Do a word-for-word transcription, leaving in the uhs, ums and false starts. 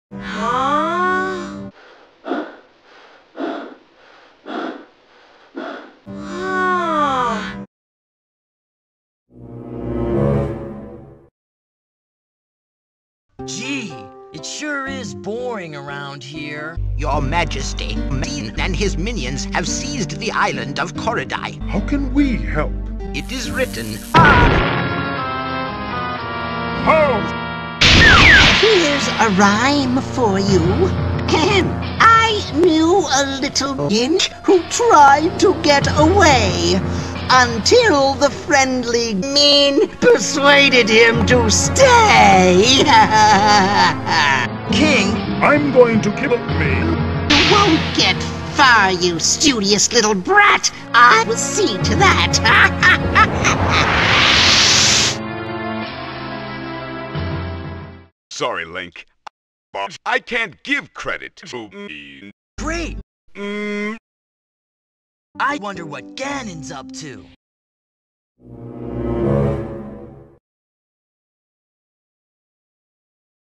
Huh? Huh. Gee, it sure is boring around here. Your Majesty, Main and his minions have seized the island of Korodai. How can we help? It is written. How? Here's a rhyme for you. I knew a little inch who tried to get away until the friendly mean persuaded him to stay. King, I'm going to kill me. You won't get far, you studious little brat. I will see to that. Sorry, Link. But I can't give credit to me. great. Mm, I wonder what Ganon's up to.